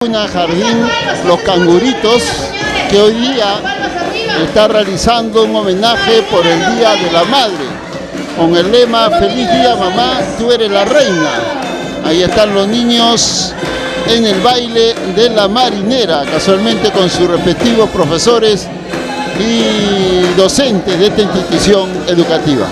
Cuna Jardín Los Canguritos, que hoy día está realizando un homenaje por el Día de la Madre, con el lema "Feliz día mamá, tú eres la reina". Ahí están los niños en el baile de la marinera, casualmente con sus respectivos profesores y docentes de esta institución educativa.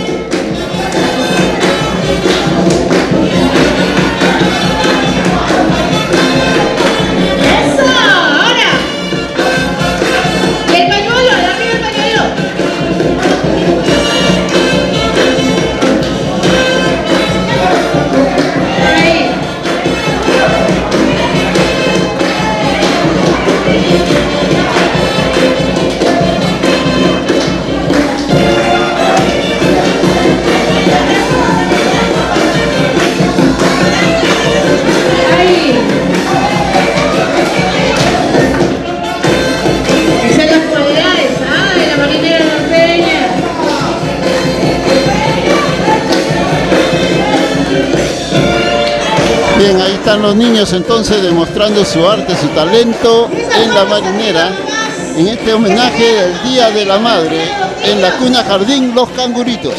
Bien, ahí están los niños entonces demostrando su arte, su talento en la marinera, en este homenaje del Día de la Madre en la Cuna Jardín Los Canguritos.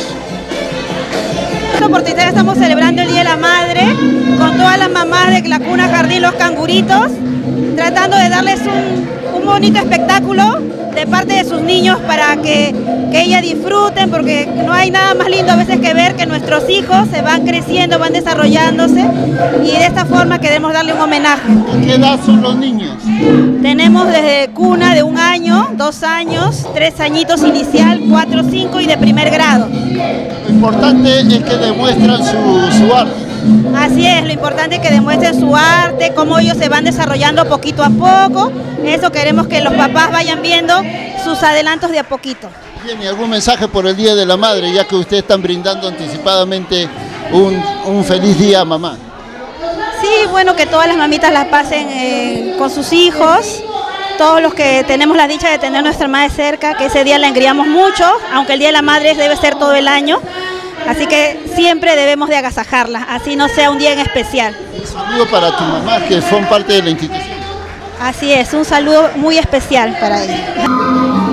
Por Twitter estamos celebrando el Día de la Madre con todas las mamás de la Cuna Jardín Los Canguritos, tratando de darles un bonito espectáculo de parte de sus niños para que ellas disfruten, porque no hay nada más lindo a veces que ver que nuestros hijos se van creciendo, van desarrollándose, y de esta forma queremos darle un homenaje. ¿De qué edad son los niños? Tenemos desde cuna de 1 año, 2 años, 3 añitos inicial, 4, 5 y de primer grado. Lo importante es que demuestran su arte. Así es, lo importante es que demuestren su arte, cómo ellos se van desarrollando poquito a poco. Eso queremos que los papás vayan viendo sus adelantos de a poquito. Bien, ¿y algún mensaje por el Día de la Madre, ya que ustedes están brindando anticipadamente un feliz día a mamá? Sí, bueno, que todas las mamitas las pasen con sus hijos, todos los que tenemos la dicha de tener nuestra madre cerca, que ese día la engriamos mucho, aunque el Día de la Madre debe ser todo el año, así que siempre debemos de agasajarla, así no sea un día en especial. Un saludo para tu mamá, que son parte de la institución. Así es, un saludo muy especial para ella.